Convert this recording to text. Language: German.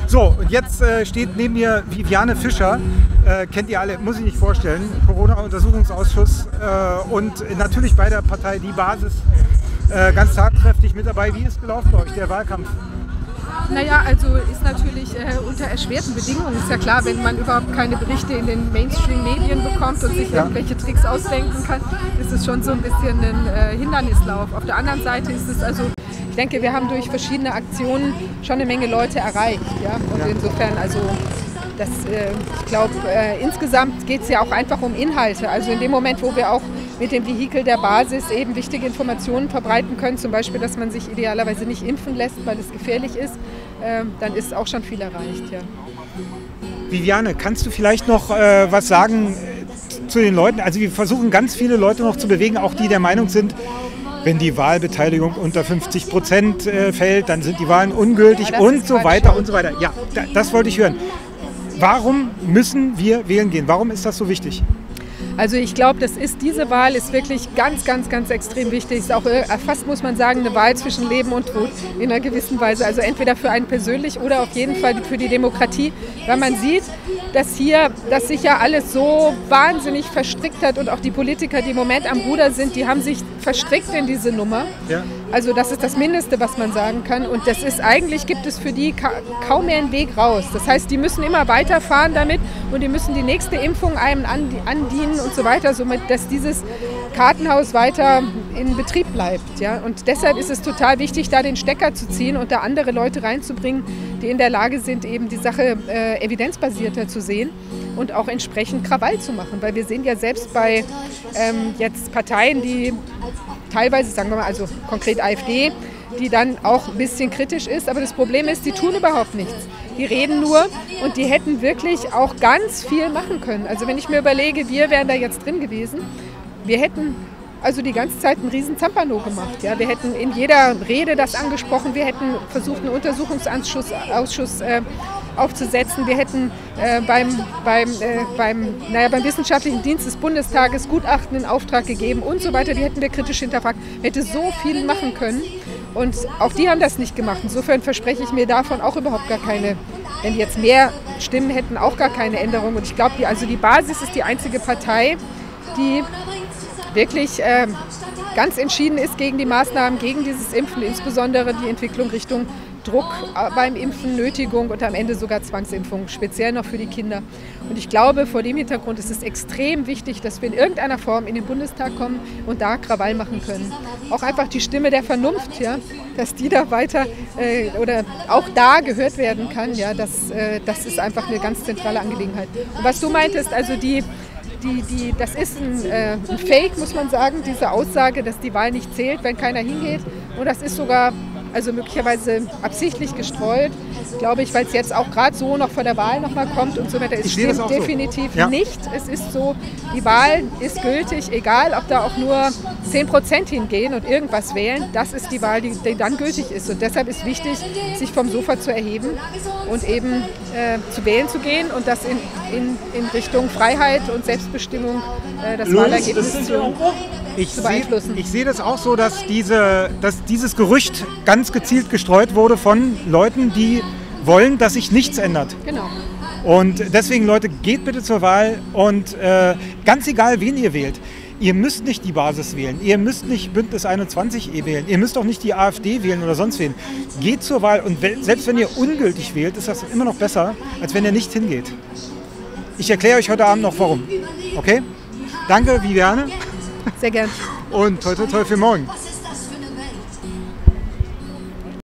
So, und jetzt steht neben mir Viviane Fischer. Kennt ihr alle, muss ich nicht vorstellen. Corona-Untersuchungsausschuss und natürlich bei der Partei Die Basis ganz tatkräftig mit dabei. Wie ist gelaufen bei euch, der Wahlkampf? Naja, also ist natürlich unter erschwerten Bedingungen. Ist ja klar, wenn man überhaupt keine Berichte in den Mainstream-Medien bekommt und sich irgendwelche Tricks ausdenken kann, ist es schon so ein bisschen ein Hindernislauf. Auf der anderen Seite ist es also, ich denke, wir haben durch verschiedene Aktionen schon eine Menge Leute erreicht. Ja? Und insofern, also das, ich glaube, insgesamt geht es ja auch einfach um Inhalte. Also in dem Moment, wo wir auch mit dem Vehikel der Basis eben wichtige Informationen verbreiten können, zum Beispiel, dass man sich idealerweise nicht impfen lässt, weil es gefährlich ist, dann ist auch schon viel erreicht. Ja. Viviane, kannst du vielleicht noch was sagen zu den Leuten? Also wir versuchen ganz viele Leute noch zu bewegen, auch die der Meinung sind, wenn die Wahlbeteiligung unter 50% fällt, dann sind die Wahlen ungültig und so weiter und so weiter. Ja, das wollte ich hören. Warum müssen wir wählen gehen? Warum ist das so wichtig? Also ich glaube, diese Wahl ist wirklich ganz, ganz, ganz extrem wichtig. Es ist auch fast, muss man sagen, eine Wahl zwischen Leben und Tod in einer gewissen Weise. Also entweder für einen persönlich oder auf jeden Fall für die Demokratie. Weil man sieht, dass sich ja alles so wahnsinnig verstrickt hat und auch die Politiker, die im Moment am Ruder sind, die haben sich verstrickt in diese Nummer. Ja. Also das ist das Mindeste, was man sagen kann. Und das ist eigentlich, gibt es für die kaum mehr einen Weg raus. Das heißt, die müssen immer weiterfahren damit und die müssen die nächste Impfung einem andienen und so weiter, somit dass dieses Kartenhaus weiter in Betrieb bleibt. Ja? Und deshalb ist es total wichtig, da den Stecker zu ziehen und da andere Leute reinzubringen, die in der Lage sind, eben die Sache evidenzbasierter zu sehen und auch entsprechend Krawall zu machen. Weil wir sehen ja selbst bei jetzt Parteien, die teilweise, sagen wir mal, also konkret AfD, die dann auch ein bisschen kritisch ist. Aber das Problem ist, die tun überhaupt nichts. Die reden nur und die hätten wirklich auch ganz viel machen können. Also wenn ich mir überlege, wir wären da jetzt drin gewesen, wir hätten also die ganze Zeit einen riesen Zampano gemacht. Ja? Wir hätten in jeder Rede das angesprochen, wir hätten versucht, einen Untersuchungsausschuss aufzusetzen. Wir hätten beim Wissenschaftlichen Dienst des Bundestages Gutachten in Auftrag gegeben und so weiter. Die hätten wir kritisch hinterfragt. Wir hätten so viel machen können und auch die haben das nicht gemacht. Insofern verspreche ich mir davon auch überhaupt gar keine, wenn die jetzt mehr Stimmen hätten, auch gar keine Änderung. Und ich glaube, die Basis ist die einzige Partei, die wirklich ganz entschieden ist gegen die Maßnahmen, gegen dieses Impfen, insbesondere die Entwicklung Richtung Druck beim Impfen, Nötigung und am Ende sogar Zwangsimpfung, speziell noch für die Kinder. Und ich glaube, vor dem Hintergrund ist es extrem wichtig, dass wir in irgendeiner Form in den Bundestag kommen und da Krawall machen können. Auch einfach die Stimme der Vernunft, ja, dass die da weiter oder auch da gehört werden kann, ja, das ist einfach eine ganz zentrale Angelegenheit. Und was du meintest, also das ist ein Fake, muss man sagen, diese Aussage, dass die Wahl nicht zählt, wenn keiner hingeht. Und das ist sogar also möglicherweise absichtlich gestreut, glaube ich, weil es jetzt auch gerade so noch vor der Wahl nochmal kommt und so weiter. Es stimmt definitiv nicht. Es ist so, die Wahl ist gültig, egal ob da auch nur 10% hingehen und irgendwas wählen. Das ist die Wahl, die dann gültig ist. Und deshalb ist wichtig, sich vom Sofa zu erheben und eben zu wählen zu gehen und das in Richtung Freiheit und Selbstbestimmung das Wahlergebnis zu beeinflussen. Ich sehe das auch so, dass dieses Gerücht ganz gezielt gestreut wurde von Leuten, die wollen, dass sich nichts ändert. Genau. Und deswegen, Leute, geht bitte zur Wahl und ganz egal, wen ihr wählt. Ihr müsst nicht die Basis wählen, ihr müsst nicht Bündnis 21 wählen, ihr müsst auch nicht die AfD wählen oder sonst wen. Geht zur Wahl und selbst wenn ihr ungültig wählt, ist das immer noch besser, als wenn ihr nicht hingeht. Ich erkläre euch heute Abend noch warum. Okay? Danke, Viviane. Sehr gern. Und toi toi toi für morgen.